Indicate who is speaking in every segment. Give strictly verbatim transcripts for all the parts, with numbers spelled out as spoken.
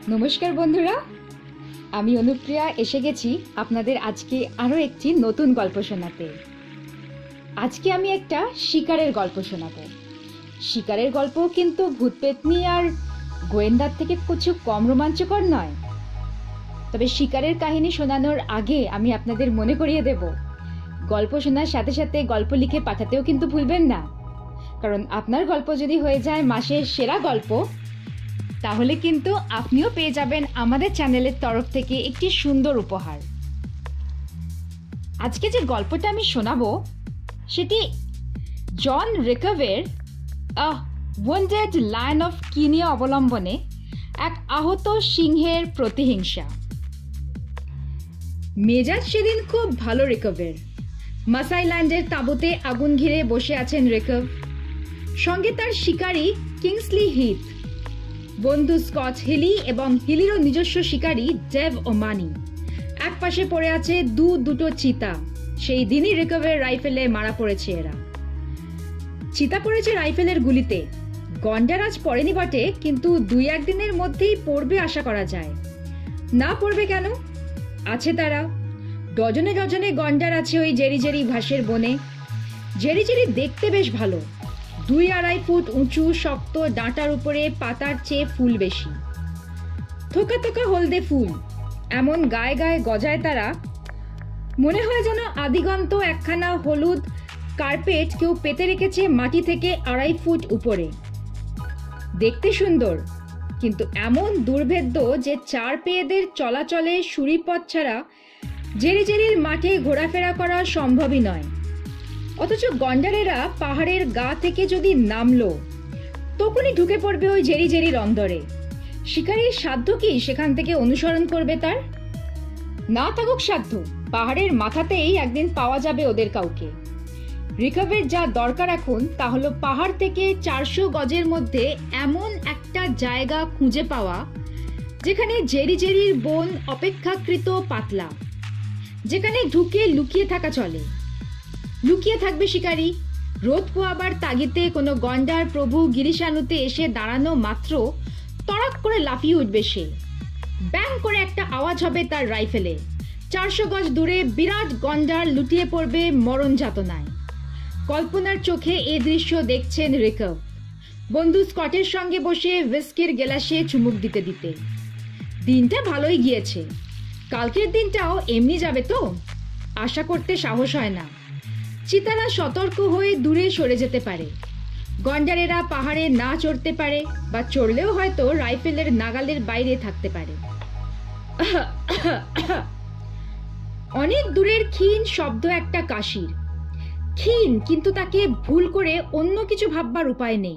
Speaker 1: नमस्कार बंधुरा आमी अनुप्रिया एसे गेছি আপনাদের আজকে আরো একটি নতুন গল্প শোনাতে। আজকে আমি একটা শিকারের গল্প শোনাবো। শিকারের গল্প কিন্তু ভূতপেতনি আর গোয়েন্দার থেকে কিছু কম রোমাঞ্চকর নয়। তবে শিকারের কাহিনী শোনানোর আগে আমি আপনাদের মনে করিয়ে দেব, গল্প শোনার সাথে সাথে গল্প লিখে পাঠাতেও কিন্তু ভুলবেন না। কারণ আপনার গল্প যদি হয়ে যায় মাসের সেরা গল্প, তাহলে কিন্তু আপনিও পেয়ে যাবেন আমাদের চ্যানেলের তরফ থেকে একটি সুন্দর উপহার। আজকে যে গল্পটা আমি শোনাবো সেটি জন রিকাভের a wounded lion of Kenya অবলম্বনে এক আহত সিংহের প্রতিহিংসা। মেজাজ সেদিন খুব ভালো রিকাভের। মাসাই ল্যান্ডের তাঁবুতে আগুন ঘিরে বসে আছেন রিকাভ, সঙ্গে তার শিকারী কিংসলি হিথ, বন্ধু স্কট হিলি এবং হিলিরও নিজস্ব শিকারী ডেভ ও মানি। এক পাশে পড়ে আছে দু দুটো চিতা। সেই দিনই রিকাভের রাইফেলে মারা পড়েছে এরা। চিতা পড়েছে রাইফেলের গুলিতে। গন্ডার আজ পড়েনি বটে, কিন্তু দুই একদিনের মধ্যেই পড়বে আশা করা যায়। না পড়বে কেন? আছে তারা। ডজনে ডজনে গন্ডার আছে ওই জেরি জেরি ঘাসের বনে। জেরি জেরি দেখতে বেশ ভালো, দুই আড়াই ফুট উঁচু, শক্ত, ডাঁটার উপরে পাতার চেয়ে ফুল বেশি, থোকা থোকা হলদে ফুল। এমন গায়ে গায়ে গজায় তারা, মনে হয় যেন আদিগন্ত একখানা হলুদ কার্পেট কেউ পেতে রেখেছে মাটি থেকে আড়াই ফুট উপরে। দেখতে সুন্দর, কিন্তু এমন দুর্ভেদ্য যে চার পেয়েদের চলাচলে সুড়িপথ ছাড়া জেরি জেরির মাঠে ঘোরাফেরা করা সম্ভবই নয়। অথচ গন্ডারেরা পাহাড়ের গা থেকে যদি নামলো, তখনই ঢুকে পড়বে ওই জেরি জেরির অন্দরে। শিকারীর সাধ্য কি সেখান থেকে অনুসরণ করবে তার? না থাকুক সাধ্য, পাহাড়ের মাথাতেই একদিন পাওয়া যাবে ওদের কাউকে। রিকাভের যা দরকার এখন তা হলো পাহাড় থেকে চারশো গজের মধ্যে এমন একটা জায়গা খুঁজে পাওয়া যেখানে জেরি জেরির বন অপেক্ষাকৃত পাতলা, যেখানে ঢুকে লুকিয়ে থাকা চলে। লুকিয়ে থাকবে শিকারী, রোদ পোয়াবার তাগিতে কোনো গন্ডার প্রভু গিরিশানুতে এসে দাঁড়ানো মাত্র তড়াক করে লাফিয়ে উঠবে সে। ব্যাং করে একটা আওয়াজ হবে তার রাইফেলে। চারশো গজ দূরে বিরাট গন্ডার লুটিয়ে পড়বে মরণ যাতনায়। কল্পনার চোখে এ দৃশ্য দেখছেন রিকাভ, বন্ধু স্কটের সঙ্গে বসে হুইস্কির গেলাসে চুমুক দিতে দিতে। দিনটা ভালোই গিয়েছে। কালকের দিনটাও এমনি যাবে তো? আশা করতে সাহস হয় না। চিতারা সতর্ক হয়ে দূরে সরে যেতে পারে, গন্ডারেরা পাহাড়ে না চড়তে পারে, বা চড়লেও হয়তো রাইফেলের নাগালের বাইরে থাকতে পারে। অনেক দূরের ক্ষীণ শব্দ একটা কাশির। ক্ষীণ, কিন্তু তাকে ভুল করে অন্য কিছু ভাববার উপায় নেই।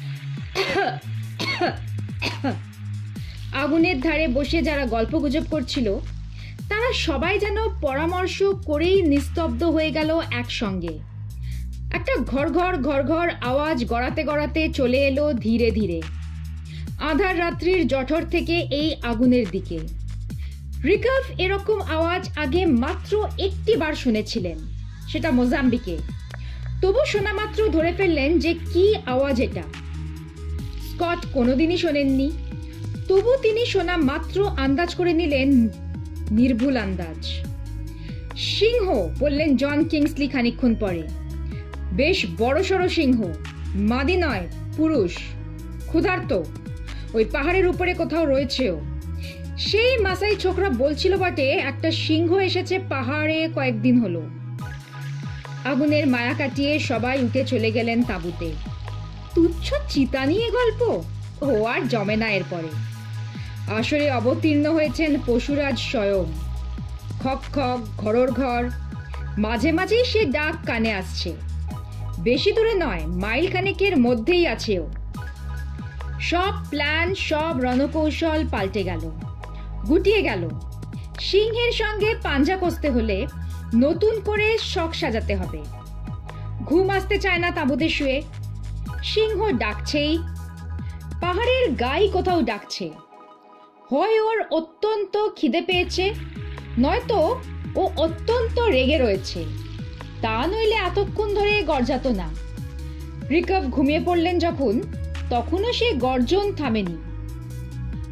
Speaker 1: আগুনের ধারে বসে যারা গল্পগুজব করছিল তারা সবাই যেন পরামর্শ করেই নিস্তব্ধ হয়ে গেল একসঙ্গে। একটা ঘর ঘর ঘর ঘর আওয়াজ গড়াতে গড়াতে চলে এলো ধীরে ধীরে আধার রাত্রির জঠর থেকে এই আগুনের দিকে। রিকাভ এরকম আওয়াজ আগে মাত্র একটি বার শুনেছিলেন, সেটা মোজাম্বিকে। তবু শোনা মাত্র ধরে ফেললেন যে কি আওয়াজ এটা। স্কট কোনোদিনই শোনেননি, তবু তিনি শোনা মাত্র আন্দাজ করে নিলেন নির্ভুল আন্দাজ। সিংহ, বললেন জন কিংসলি খানিকক্ষণ পরে। বেশ বড়সড় সিংহ, মাদি নয়, পুরুষ, ক্ষুধার্ত। ওই পাহাড়ের উপরে কোথাও রয়েছেও। সেই মাসাই ছোকরা বলছিল বটে একটা সিংহ এসেছে পাহাড়ে কয়েকদিন হলো। আগুনের মায়া কাটিয়ে সবাই উঠে চলে গেলেন তাঁবুতে। তুচ্ছ চিতা নিয়ে গল্প ও আর জমে না এরপরে। আসরে অবতীর্ণ হয়েছেন পশুরাজ স্বয়ং। খক খক, ঘরর ঘর, মাঝে মাঝেই সে ডাক কানে আসছে। বেশি দূরে নয়, মাইল খানেকের মধ্যেই আছে ও। সব প্ল্যান, সব রণকৌশল পাল্টে গেল, গুটিয়ে গেল। সিংহের সঙ্গে পাঞ্জা কষতে হলে নতুন করে শখ সাজাতে হবে। ঘুম আসতে চায় না তাঁবুতে শুয়ে। সিংহ ডাকছেই, পাহাড়ের গাই কোথাও ডাকছে। হয় ওর অত্যন্ত খিদে পেয়েছে, নয়তো ও অত্যন্ত রেগে রয়েছে। তা নইলে এতক্ষণ ধরে গর্জাতো না। রিকাভ ঘুমিয়ে পড়লেন যখন, তখনও সে গর্জন থামেনি।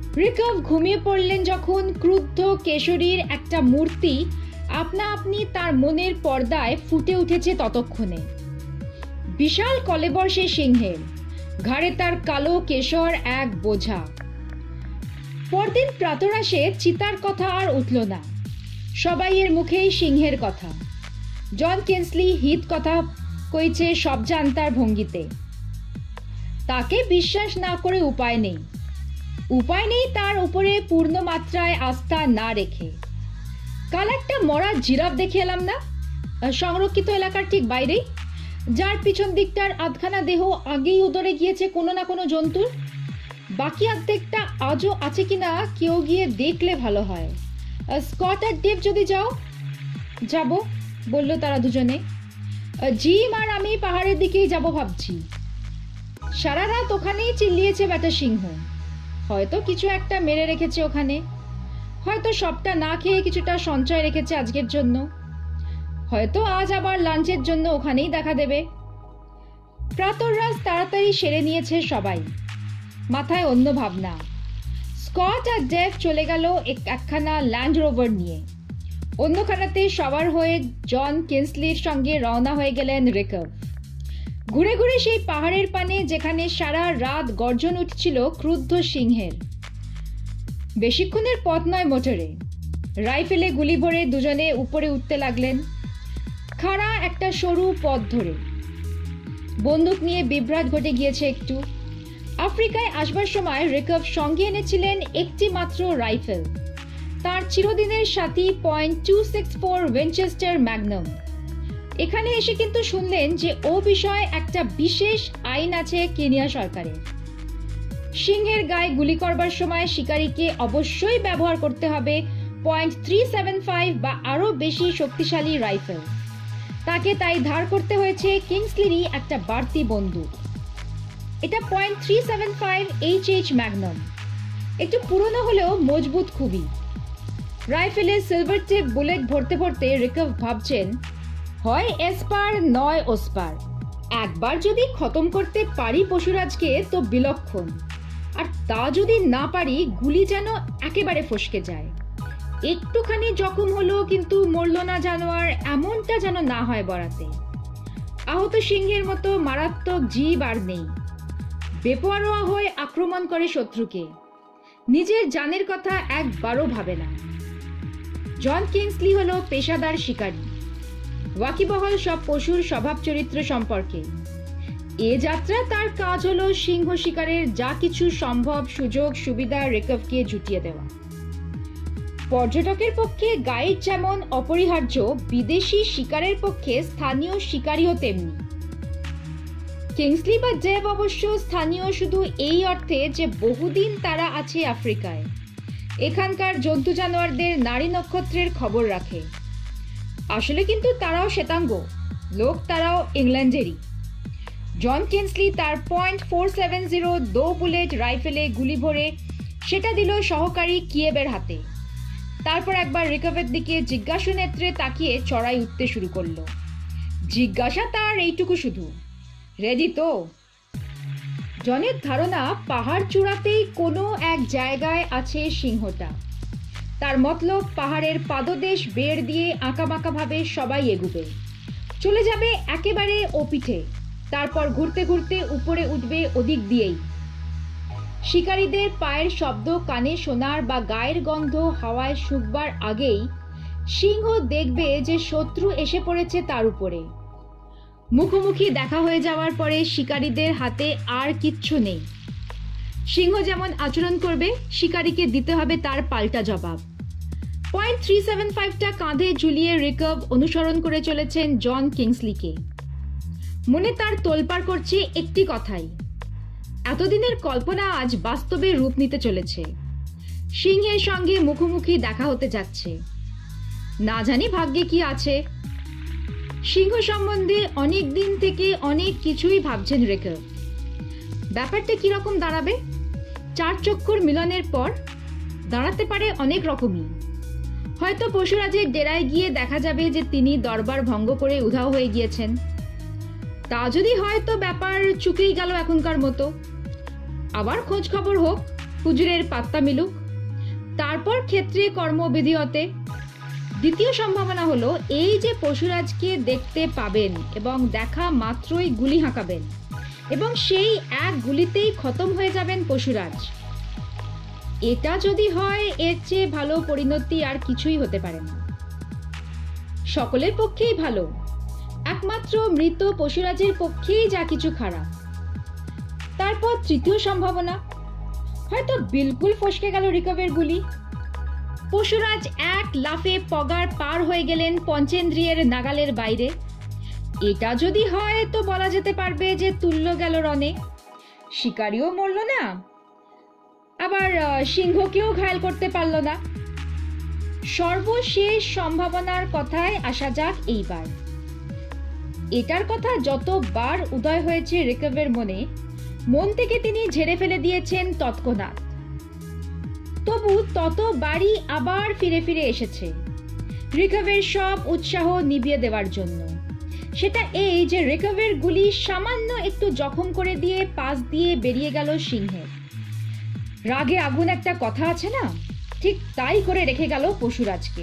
Speaker 1: রিকভ ঘুমিয়ে পড়লেন যখন ক্রুদ্ধ কেশরীর একটা মূর্তি আপনা আপনি তার মনের পর্দায় ফুটে উঠেছে ততক্ষণে। বিশাল কলেবর সে সিংহের, ঘাড়ে তার কালো কেশর এক বোঝা। পরদিন প্রাতরাশে চিতার কথা আর উঠল না, সবাইয়ের মুখেই সিংহের কথা। জন কিংসলি হিত কথা কইছে সব জানতার ভঙ্গিতে। তাকে বিশ্বাস না করে উপায় নেই, উপায় নেই তার উপরে পূর্ণ মাত্রায় আস্থা না রেখে। কাল একটা মরা জিরাফ দেখে এলাম না, সংরক্ষিত এলাকার ঠিক বাইরেই, যার পিছন দিকটার আধখানা দেহ আগেই উদরে গিয়েছে কোনো না কোনো জন্তুর। বাকি অর্ধেকটা আজও আছে কিনা কেউ গিয়ে দেখলে ভালো হয়। স্কট আর ডেভ যদি যাও। যাব, বলল তারা দুজনে। জিম আর আমি পাহাড়ের দিকেই যাব ভাবছি। সারা রাত ওখানেই চিল্লিয়েছে ব্যাটা সিংহ, হয়তো কিছু একটা মেরে রেখেছে ওখানে, হয়তো সবটা না খেয়ে কিছুটা সঞ্চয় রেখেছে আজকের জন্য, হয়তো আজ আবার লাঞ্চের জন্য ওখানেই দেখা দেবে। প্রাতরাশ তাড়াতাড়ি সেরে নিয়েছে সবাই, মাথায় অন্য ভাবনা। স্কট আর ডেভ চলে গেল একখানা ল্যান্ড রোভার নিয়ে, অন্যখানাতে সবার হয়ে জন কিংসলির সঙ্গে রওনা হয়ে গেলেন রিকভ। ঘুরে ঘুরে সেই পাহাড়ের পানে যেখানে সারা রাত গর্জন উঠছিল ক্রুদ্ধ সিংহের। বেশিক্ষণের পথ নয় মোটরে, রাইফেলে গুলি ভরে দুজনে উপরে উঠতে লাগলেন খাড়া একটা সরু পথ ধরে। বন্দুক নিয়ে বিভ্রাট ঘটে গিয়েছে একটু। আফ্রিকায় আসবার সময় রিকভ সঙ্গে এনেছিলেন একটি মাত্র রাইফেল, তার চিরদিনের সাথী point two six four Winchester magnum. এখানে এসে কিন্তু শুনলেন যে ও বিষয়ে একটা বিশেষ আইন আছে কেনিয়া সরকারের। সিংহের গায়ে গুলি করবার সময় শিকারীকে অবশ্যই ব্যবহার করতে হবে পয়েন্ট থ্রি সেভেন ফাইভ বা আরো বেশি শক্তিশালী রাইফেল। তাকে তাই ধার করতে হয়েছে কিংসলিরই একটা বাড়তি বন্দুক। এটা point three seven five H H magnum, একটু পুরনো হলেও মজবুত খুবই। রাইফেলে সিলভার টিপ বুলেট ভরতে ভরতে রিকভ ভাবছেন, হয় এসপার নয় ওসপার। একবার যদি খতম করতে পারি পশুরাজকে তো বিলক্ষণ, আর তা যদি না পারি গুলি যেন একেবারে ফসকে যায়। একটুখানি জখম হলো কিন্তু মরল না জানোয়ার, এমনটা যেন না হয় বরাতে। আহত সিংহের মতো মারাত্মক জীব আর নেই। বেপরোয়া হয়ে আক্রমণ করে শত্রুকে, নিজের জানের কথা একবারও ভাবে না। জন কিংসলি হলো পেশাদার শিকারী, ওয়াকিবহল সব পশুর স্বভাব চরিত্র সম্পর্কে। এ যাত্রা তার কাজ হলো সিংহ শিকারের যা কিছু সম্ভব সুযোগ সুবিধা রিকভকে জুটিয়ে দেওয়া। পর্যটকের পক্ষে গাইড যেমন অপরিহার্য, বিদেশি শিকারের পক্ষে স্থানীয় শিকারীও তেমনি। কিংসলি বা ডেভ অবশ্য স্থানীয় শুধু এই অর্থে যে বহুদিন তারা আছে আফ্রিকায়, এখানকার জন্তু জানোয়ারদের নারী নক্ষত্রের খবর রাখে। আসলে কিন্তু তারাও শ্বেতাঙ্গ লোক, তারাও ইংল্যান্ডেরই। জন কিংসলি তার পয়েন্ট ফোর সেভেন জিরো দো বুলেট রাইফেলে গুলি ভরে সেটা দিল সহকারী কিয়েবের হাতে। তারপর একবার রিকভের দিকে জিজ্ঞাসু নেত্রে তাকিয়ে চড়াই উঠতে শুরু করলো। জিজ্ঞাসা তার এইটুকু শুধু, রেডি তো? জনের ধারণা পাহাড় চূড়াতেই কোনো এক জায়গায় আছে সিংহটা। তার মতলব পাহাড়ের পাদদেশ বেড় দিয়ে আঁকাবাঁকা ভাবে সবাই এগুবে, চলে যাবে একেবারে ও পিঠে, তারপর ঘুরতে ঘুরতে উপরে উঠবে ওদিক দিয়েই। শিকারীদের পায়ের শব্দ কানে শোনার বা গায়ের গন্ধ হাওয়ায় শুকবার আগেই সিংহ দেখবে যে শত্রু এসে পড়েছে তার উপরে। মুখোমুখি দেখা হয়ে যাওয়ার পরে শিকারীদের হাতে আর কিচ্ছু নেই। সিংহ যেমন আচরণ করবে শিকারীকে দিতে হবে তার পাল্টা জবাব। পয়েন্ট থ্রি সেভেন ফাইভটা কাঁধে ঝুলিয়ে রিকভ অনুসরণ করে চলেছেন জন কিংসলিকে। মনে তার তোলপাড় করছে একটি কথাই, এতদিনের কল্পনা আজ বাস্তবে রূপ নিতে চলেছে। সিংহের সঙ্গে মুখোমুখি দেখা হতে যাচ্ছে। না জানি ভাগ্যে কি আছে। সিংহ সম্বন্ধে অনেক দিন থেকে অনেক কিছুই ভাবছেন রিকভ। ব্যাপারটা কিরকম দাঁড়াবে? চার চক্ষুর মিলনের পর দাঁড়াতে পারে অনেক রকমই। হয়তো পশুরাজের ডেরায় গিয়ে দেখা যাবে যে তিনি দরবার ভঙ্গ করে উধাও হয়ে গিয়েছেন। তা যদি হয় তো ব্যাপার চুকেই গেল এখনকার মতো। আবার খোঁজ খবর হোক, হুজুরের পাত্তা মিলুক, তারপর ক্ষেত্রে কর্মবিধিয়তে। দ্বিতীয় সম্ভাবনা হলো এই যে পশুরাজকে দেখতে পাবেন এবং দেখা মাত্রই গুলি হাঁকাবেন এবং সেই এক গুলিতেই খতম হয়ে যাবেন পশুরাজ। এটা যদি হয় এর চেয়ে ভালো পরিণতি আর কিছুই হতে পারে না। সকলের পক্ষেই ভালো, একমাত্র মৃত পশুরাজের পক্ষেই যা কিছু খারাপ। তারপর তৃতীয় সম্ভাবনা, হয়তো বিলকুল ফসকে গেল রিকভের গুলি। পশুরাজ এক লাফে পগার পার হয়ে গেলেন পঞ্চেন্দ্রিয়ের নাগালের বাইরে। এটা যদি হয় তো বলা যেতে পারবে যে তুল্য গেল রণে, শিকারিও মরল না, আবার সিংহকেও ঘায়েল করতে পারল না। সর্বশেষ সম্ভাবনার কথায় আসা যাক এইবার। এটার কথা যতবার উদয় হয়েছে রিকভের মনে, মন থেকে তিনি ঝেড়ে ফেলে দিয়েছেন তৎক্ষণাৎ। তবু ততবারই আবার ফিরে ফিরে এসেছে রিকভের সব উৎসাহ নিভিয়ে দেওয়ার জন্য। সেটা এই যে রিকভের গুলি সামান্য একটু জখম করে দিয়ে পাশ দিয়ে বেরিয়ে গেল সিংহের। রাগে আগুন একটা কথা আছে না, ঠিক তাই করে রেখে গেল পশুরাজকে।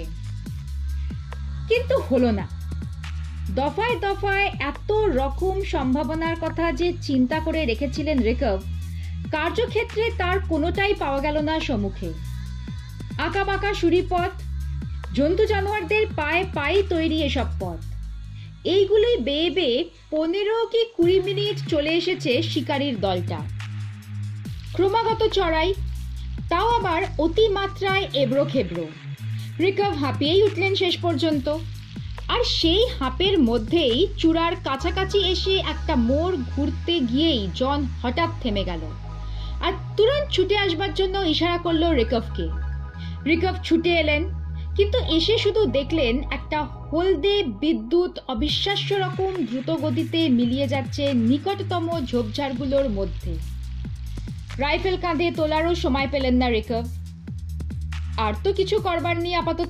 Speaker 1: কিন্তু হলো না। দফায় দফায় এত রকম সম্ভাবনার কথা যে চিন্তা করে রেখেছিলেন রিকভ, কার্যক্ষেত্রে তার কোনোটাই পাওয়া গেল না সম্মুখে। আঁকা বাঁকা সুরি পথ, জন্তু জানোয়ারদের পায়ে পায়ে তৈরি এসব পথ, এইগুলোই বেয়ে বেয়ে পনেরো কি কুড়ি মিনিট চলে এসেছে শিকারীর দলটা। ক্রমাগত চড়াই, তাও আবার অতিমাত্রায় এবড়ো খেবড়ো। রিকভ হাঁপিয়েই উঠলেন শেষ পর্যন্ত। আর সেই হাঁপের মধ্যেই চূড়ার কাছাকাছি এসে একটা মোড় ঘুরতে গিয়েই জন হঠাৎ থেমে গেল আর তুরন্ত ছুটে আসবার জন্য ইশারা করলো রিকভকে। রিকভ ছুটে এলেন, কিন্তু এসে শুধু দেখলেন একটা হলদে বিদ্যুৎ অবিশ্বাস্য রকম দ্রুত গতিতে মিলিয়ে যাচ্ছে নিকটতম ঝোপঝাড়গুলোর মধ্যে। রাইফেল কাঁধে তোলারও সময় পেলেন না রিকভ। আর তো কিছু করবার নেই আপাতত।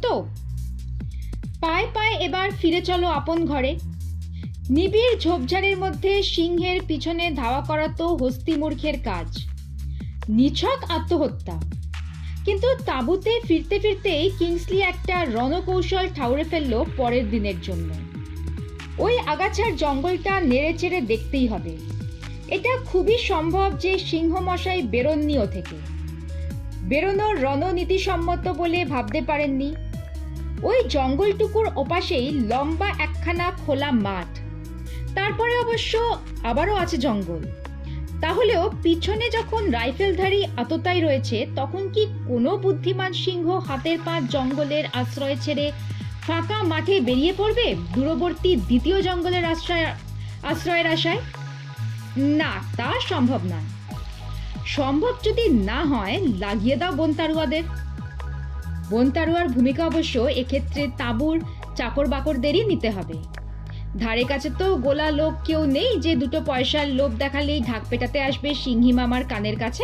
Speaker 1: পায়ে পায়ে এবার ফিরে চলো আপন ঘরে। নিবিড় ঝোপঝাড়ের মধ্যে সিংহের পিছনে ধাওয়া করা তো হস্তিমূর্খের কাজ, নিছক আত্মহত্যা। কিন্তু তাঁবুতে ফিরতে ফিরতেই কিংসলি একটা রণকৌশল ঠাউরে ফেলল পরের দিনের জন্য। ওই আগাছার জঙ্গলটা নেড়ে চেড়ে দেখতেই হবে। এটা খুবই সম্ভব যে সিংহ মশাই বেরোননিও থেকে। বেরোনোর রণনীতিসম্মত বলে ভাবতে পারেননি। ওই জঙ্গলটুকুর ওপাশেই লম্বা একখানা খোলা মাঠ, তারপরে অবশ্য আবারও আছে জঙ্গল। তাহলেও পিছনে যখন রাইফেলধারী আততায়ী রয়েছে, তখন কি কোনো বুদ্ধিমান সিংহ হাতের পাঁচ জঙ্গলের আশ্রয় ছেড়ে ফাঁকা মাঠে বেরিয়ে পড়বে দূরবর্তী দ্বিতীয় জঙ্গলের আশ্রয় আশ্রয়ের আশায়? না, তা সম্ভব নয়। সম্ভব যদি না হয়, লাগিয়ে দাও বনতারুয়াদের। বনতারুয়ার ভূমিকা অবশ্য এক্ষেত্রে তাঁবুর চাকর বাকরদেরই নিতে হবে। ধারে কাছে তো গোলা লোক কেউ নেই যে দুটো পয়সার লোভ দেখালেই ঢাক পেটাতে আসবে সিংহী মামার কানের কাছে।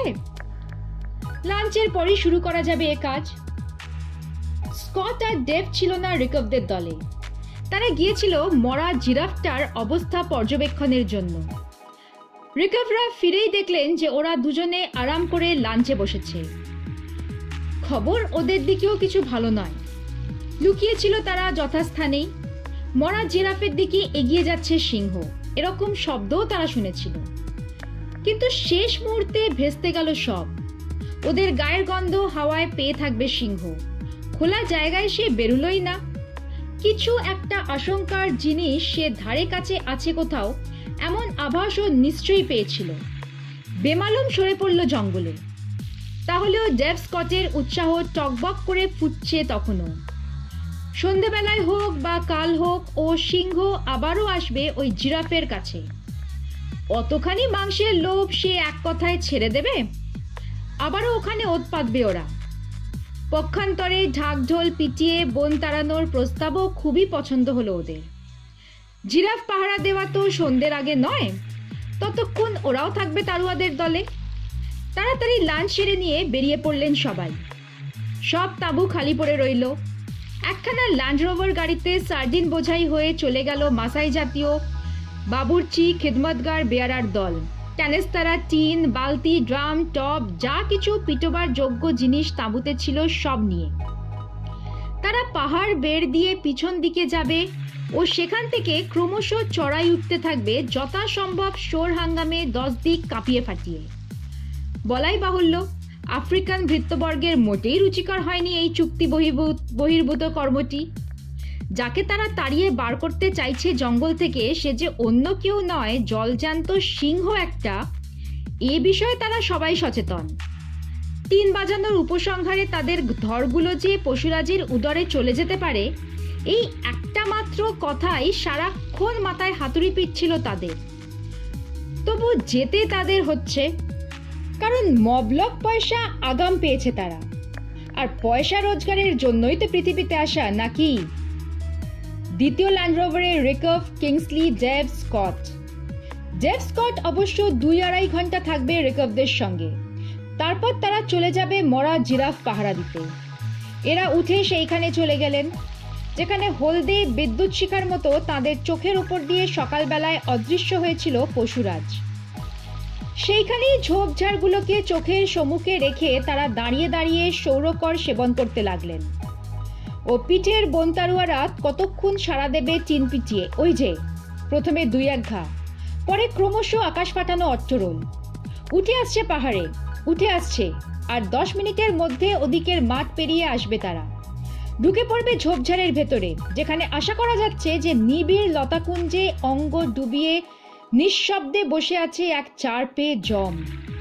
Speaker 1: লাঞ্চের পরই শুরু করা যাবে এ কাজ। স্কট আর ডেভ ছিল না রিকভদের দলে। তারা গিয়েছিল মরা জিরাফটার অবস্থা পর্যবেক্ষণের জন্য। রিকভরা ফিরেই দেখলেন যে ওরা দুজনে আরাম করে লাঞ্চে বসেছে। খবর ওদের দিকেও কিছু ভালো নয়। লুকিয়েছিল তারা যথাস্থানেই। মরা জিরাফের দিকে এগিয়ে যাচ্ছে সিংহ, এরকম শব্দও তারা শুনেছিল। কিন্তু শেষ মুহূর্তে ভেস্তে গেল সব। ওদের গায়ের গন্ধ হাওয়ায় পেয়ে থাকবে সিংহ, খোলা জায়গায় সে বেরুলই না। কিছু একটা আশঙ্কার জিনিস সে ধারে কাছে আছে কোথাও, এমন আভাসও নিশ্চয়ই পেয়েছিল। বেমালুম সরে পড়ল জঙ্গলে। তাহলেও ডেভ স্কটের উৎসাহ টকবক করে ফুটছে তখনও। সন্ধেবেলায় হোক বা কাল হোক, ও সিংহ আবারও আসবে ওই জিরাফের কাছে। অতখানি মাংসের লোভ সে এক কথায় ছেড়ে দেবে? আবারও ওখানে ওত পাতবে ওরা। পক্ষান্তরে ঢাকঢোল পিটিয়ে বন তাড়ানোর প্রস্তাবও খুবই পছন্দ হলো ওদের। জিরাফ পাহারা দেওয়া তো সন্ধ্যের আগে নয়, ততক্ষণ ওরাও থাকবে তাড়ুয়াদের দলে। তাড়াতাড়ি লাঞ্চ সেরে নিয়ে বেরিয়ে পড়লেন সবাই। সব তাঁবু খালি পড়ে রইল। একখানা ল্যান্ড রোভার গাড়িতে সার্ডিন বোঝাই হয়ে চলে গেল মাসাই জাতীয় বাবুর্চি খিদমতগার বেয়ারার দল। ক্যানেস্তারা, টিন, বালতি, ড্রাম, টব, যা কিছু পিটোবার যোগ্য জিনিস তাঁবুতে ছিল সব নিয়ে তারা পাহাড় বেড় দিয়ে পিছন দিকে যাবে ও সেখান থেকে ক্রমশ চড়াই উঠতে থাকবে যথাসম্ভব শোর হাঙ্গামে দশ দিক কাঁপিয়ে ফাটিয়ে। বলাই বাহুল্য, আফ্রিকান ভৃত্যবর্গের মোটেই রুচিকর হয়নি এই চুক্তি বহির্ভূত কর্মটি। যাকে তারা তাড়িয়ে বার করতে চাইছে জঙ্গল থেকে, সে যে অন্য কেউ নয়, জলজান্ত সিংহ একটা। এ বিষয়ে তারা সবাই সচেতন। তিন বাজানোর উপসংহারে তাদের ধরগুলো যে পশুরাজির উদরে চলে যেতে পারে, এই একটা মাত্র কথাই সারাক্ষণ মাথায় হাতুড়ি পিটছিল তাদের। তবু যেতে তাদের হচ্ছে, কারণ মবলক পয়সা আগাম পেয়েছে তারা, আর পয়সা রোজগারের জন্যই তো পৃথিবীতে আসা, নাকি? দ্বিতীয় ল্যান্ড রোভারে রিকাভ, Kingsley, Dave, Scott. Dave Scott অবশ্য দুই আড়াই ঘন্টা থাকবে রিকাভদের সঙ্গে, তারপর তারা চলে যাবে মরা জিরাফ পাহারা দিতে। এরা উঠে সেইখানে চলে গেলেন যেখানে হলদে বিদ্যুৎ শিখার মতো তাদের চোখের উপর দিয়ে সকালবেলায় অদৃশ্য হয়েছিল পশুরাজ। সেইখানেই ঝোপঝাড়গুলোকে চোখের সম্মুখে রেখে তারা দাঁড়িয়ে দাঁড়িয়ে সৌরকর সেবন করতে লাগলেন। ও পিঠের বনতারুয়ারা কতক্ষণ সাড়া দেবে টিন পিটিয়ে। ওই যে প্রথমে দুই এক ঘা, পরে ক্রমশ আকাশ ফাটানো অট্টরোল। উঠে আসছে পাহাড়ে, উঠে আসছে, আর দশ মিনিটের মধ্যে ওদিকের মাঠ পেরিয়ে আসবে তারা। ঢুকে পড়বে ঝোপঝাড়ের ভেতরে, যেখানে আশা করা যাচ্ছে যে নিবিড় লতাকুঞ্জে অঙ্গ ডুবিয়ে নিঃশব্দে বসে আছে এক চার পেয়ে জম।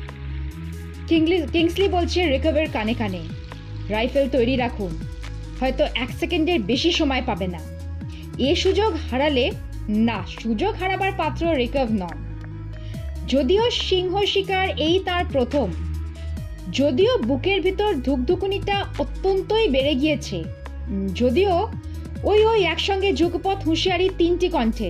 Speaker 1: কিংসলি বলছে রিকাভের কানে কানে, রাইফেল তৈরি রাখুন, হয়তো এক সেকেন্ডের বেশি সময় পাবে না। এ সুযোগ হারালে না, সুযোগ হারাবার পাত্র রিকাভ নন। যদিও সিংহ শিকার এই তার প্রথম, যদিও বুকের ভিতর ধুকধুকুনিটা অত্যন্তই বেড়ে গিয়েছে, যদিও ওই ওই একসঙ্গে যুগপথ হুঁশিয়ারি তিনটি কণ্ঠে।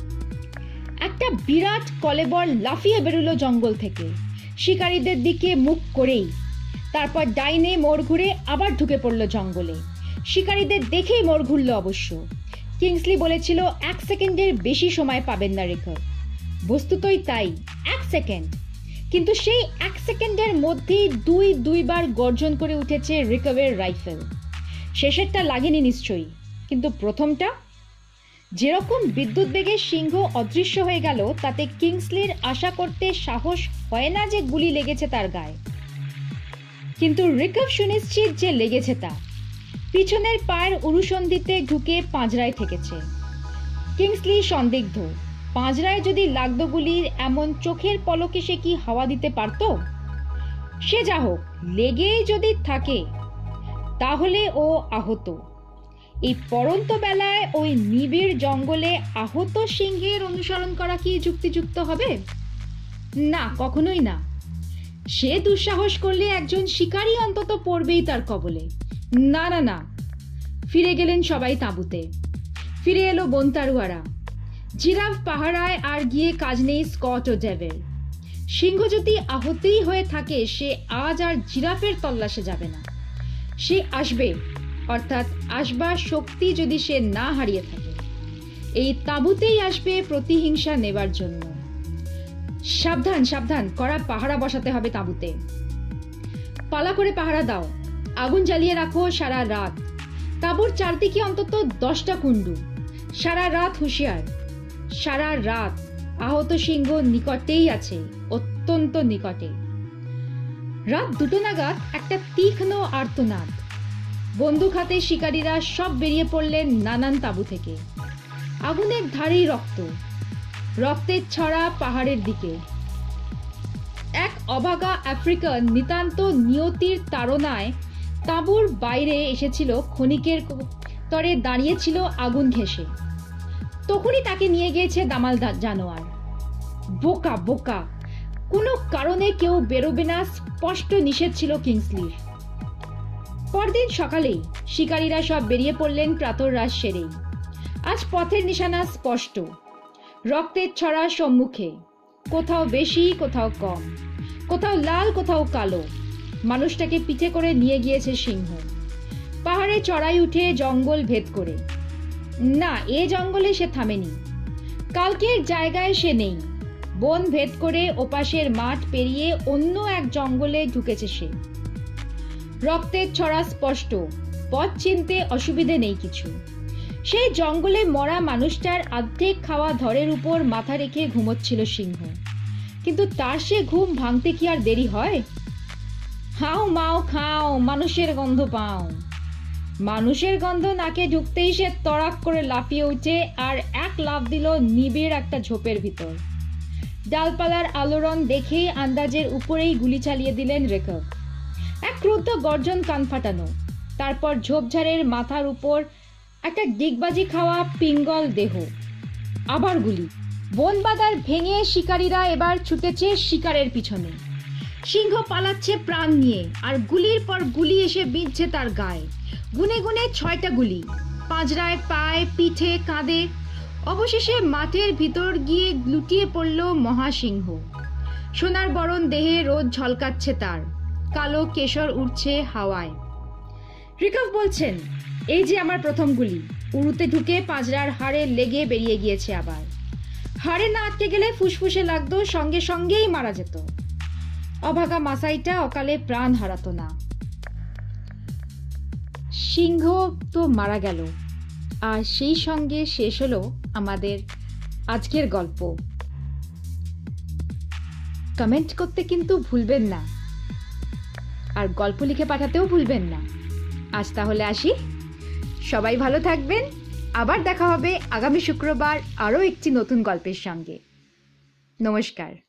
Speaker 1: একটা বিরাট কলেবর লাফিয়ে বেরোলো জঙ্গল থেকে শিকারীদের দিকে মুখ করেই, তারপর ডাইনে মোড় ঘুরে আবার ঢুকে পড়ল জঙ্গলে। শিকারীদের দেখেই মোড় ঘুরল অবশ্য। কিংসলি বলেছিল এক সেকেন্ডের বেশি সময় পাবেন না রিকাভ। বস্তুতই তাই, এক সেকেন্ড। কিন্তু সেই এক সেকেন্ডের মধ্যেই দুই দুইবার গর্জন করে উঠেছে রিকাভের রাইফেল। শেষেরটা লাগেনি নিশ্চয়ই, কিন্তু প্রথমটা। যেরকম বিদ্যুৎ বেগে সিংহ অদৃশ্য হয়ে গেল, তাতে কিংসলির আশা করতে সাহস হয় না যে গুলি লেগেছে তার গায়ে। কিন্তু রিকাভ সুনিশ্চিত যে লেগেছে তা। পিছনের পায়ের উরুসন্ধিতে ঢুকে পাঁজরায় থেকেছে। কিংসলি সন্দিগ্ধ, পাঁজরায় যদি লাগতো গুলির, এমন চোখের পলকে সে কি হাওয়া দিতে পারত? সে যা হোক, লেগেই যদি থাকে তাহলে ও আহত। এই পরন্ত বেলায় ওই নিবিড় জঙ্গলে আহত সিংহের অনুসরণ করা কি যুক্তিযুক্ত হবে? না, কখনোই না। সে দুঃসাহস করলে একজন শিকারী অন্তত পড়বেই তার কবলে। না না না। ফিরে গেলেন সবাই তাঁবুতে। ফিরে এলো বনতারুয়ারা। জিরাফ পাহারায় আর গিয়ে কাজ নেই স্কট ও ডেভের। সিংহ যদি আহতই হয়ে থাকে, সে আজ আর জিরাফের তল্লাশে যাবে না। সে আসবে, অর্থাৎ আসবার শক্তি যদি সে না হারিয়ে থাকে, এই তাঁবুতেই আসবে প্রতিহিংসা নেবার জন্য। সাবধান সাবধান, কড়া পাহারা বসাতে হবে তাঁবুতে। পালা করে পাহারা দাও, আগুন জ্বালিয়ে রাখো সারা রাত। তাঁবুর চারদিকে অন্তত দশটা কুণ্ডু। সারা রাত হুঁশিয়ার, সারা রাত। আহত সিংহ নিকটেই আছে, অত্যন্ত নিকটে। রাত দুটো নাগাদ একটা তীক্ষ্ণ আর্তনাদ। বন্দুক হাতে শিকারীরা সব বেরিয়ে পড়লেন নানান তাঁবু থেকে। আগুনের ধারেই রক্ত, রক্তের ছড়া পাহাড়ের দিকে। এক অভাগা আফ্রিকান নিতান্ত নিয়তির তাড়নায় তাঁবুর বাইরে এসেছিল, ক্ষণিকের তরে দাঁড়িয়েছিল আগুন ঘেঁষে। তখনই তাকে নিয়ে গিয়েছে দামাল জানোয়ার। বোকা বোকা, কোনো কারণে কেউ বেরোবে না, স্পষ্ট নিষেধ ছিল কিংসলির। পরদিন সকালেই শিকারীরা সব বেরিয়ে পড়লেন প্রাতঃরাশ সেরেই। আজ পথের নিশানা স্পষ্ট, রক্তের ছড়া সম্মুখে, কোথাও বেশি কোথাও কম, কোথাও লাল কোথাও কালো। মানুষটাকে পিঠে করে নিয়ে গিয়েছে সিংহ। পাহাড়ে চড়াই উঠে জঙ্গল ভেদ করে। না, এ জঙ্গলে সে থামেনি। কালকের জায়গায় সে নেই। বন ভেদ করে ওপাশের মাঠ পেরিয়ে অন্য এক জঙ্গলে ঢুকেছে সে। রক্তের ছড়া স্পষ্ট, পথ চিনতে অসুবিধে নেই কিছু। সেই জঙ্গলে মরা মানুষটার অর্ধেক খাওয়া ধরের উপর মাথা রেখে ঘুমোচ্ছিল সিংহ। কিন্তু তার সে ঘুম ভাঙতে কি আর দেরি হয়? হাও মাও খাও, মানুষের গন্ধ পাও। মানুষের গন্ধ নাকে ঢুকতেই সে তড়াক করে লাফিয়ে উঠে আর এক লাফ দিল নিবিড় একটা ঝোপের ভিতর। ডালপালার আলোড়ন দেখেই আন্দাজের উপরেই গুলি চালিয়ে দিলেন রেকভ। এক ক্রুদ্ধ গর্জন কান ফাটানো, তারপর ঝোপঝাড়ের মাথার উপর একটা ডিগবাজি খাওয়া পিঙ্গল দেহ। আবার গুলি। বনবাদার ভেঙে শিকারীরা এবার ছুটেছে শিকারের পিছনে। সিংহ পালাচ্ছে প্রাণ নিয়ে, আর গুলির পর গুলি এসে বিঁধছে তার গায়ে। গুনে গুনে ছয়টা গুলি, পাঁজরায়, পায়ে, পিঠে, কাঁধে। অবশেষে মাঠের ভিতর গিয়ে লুটিয়ে পড়ল মহাসিংহ। সোনার বরণ দেহে রোদ ঝলকাচ্ছে তার, কালো কেশর উঠছে হাওয়ায়। রিকভ বলছেন, এই যে আমার প্রথম গুলি। উড়ুতে ঢুকে পাঁজরার হাড়ে লেগে বেরিয়ে গিয়েছে আবার। হাড়ে না আটকে গেলে ফুসফুসে লাগতো, সঙ্গে সঙ্গেই মারা যেত। অভাগা মাসাইটা অকালে প্রাণ হারাতো না। সিংহ তো মারা গেল, আর সেই সঙ্গে শেষ হলো আমাদের আজকের গল্প। কমেন্ট করতে কিন্তু ভুলবেন না, আর গল্প লিখে পাঠাতেও ভুলবেন না। আজ তাহলে আসি, সবাই ভালো থাকবেন। আবার দেখা হবে আগামী শুক্রবার আরও একটি নতুন গল্পের সঙ্গে। নমস্কার।